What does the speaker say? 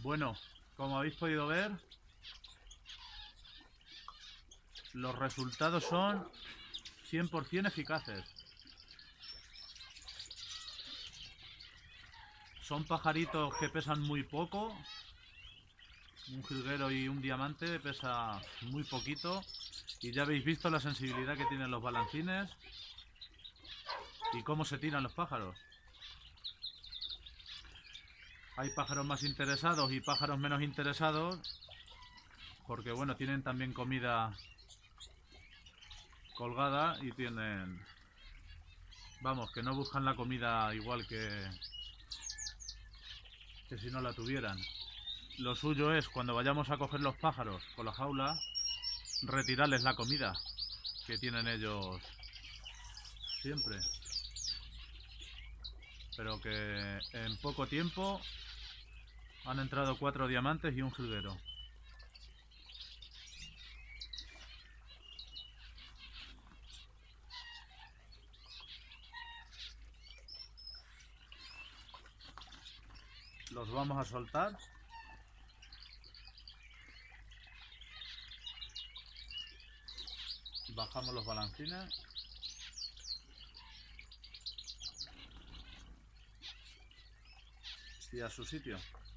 Bueno, como habéis podido ver, los resultados son 100% eficaces. Son pajaritos que pesan muy poco. Un jilguero y un diamante pesa muy poquito. Y ya habéis visto la sensibilidad que tienen los balancines y cómo se tiran los pájaros. Hay pájaros más interesados y pájaros menos interesados, porque bueno, tienen también comida colgada y tienen... Vamos, que no buscan la comida igual que si no la tuvieran. Lo suyo es, cuando vayamos a coger los pájaros con la jaula, retirarles la comida que tienen ellos siempre. Pero que en poco tiempo han entrado 4 diamantes y un jilguero. Los vamos a soltar. Bajamos los balancines. Y a su sitio.